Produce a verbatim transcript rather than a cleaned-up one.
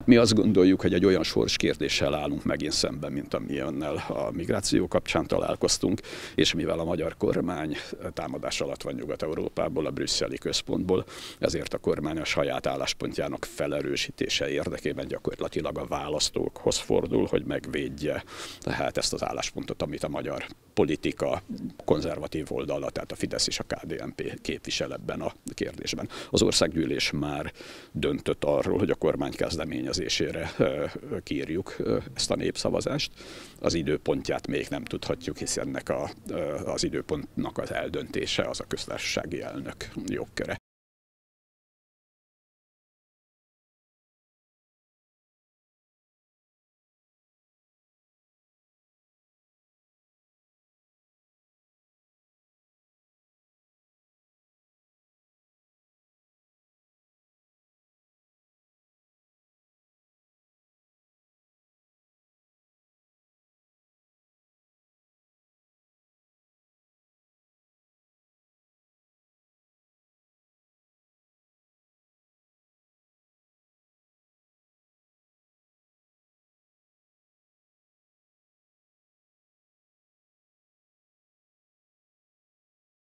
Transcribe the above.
Mi azt gondoljuk, hogy egy olyan sorskérdéssel állunk megint szemben, mint amilyennel a migráció kapcsán találkoztunk, és mivel a magyar kormány támadás alatt van Nyugat-Európából, a brüsszeli központból, ezért a kormány a saját álláspontjának felerősítése érdekében gyakorlatilag a választókhoz fordul, hogy megvédje tehát ezt az álláspontot, amit a magyar politika konzervatív oldala, tehát a Fidesz és a ká dé en pé képvisel ebben a kérdésben. Az országgyűlés már döntött arról, hogy a kormány kezdeményezésére kírjuk ezt a népszavazást. Az időpontját még nem tudhatjuk, hiszen ennek a, az időpontnak az eldöntése az a köztársasági elnök jogköre.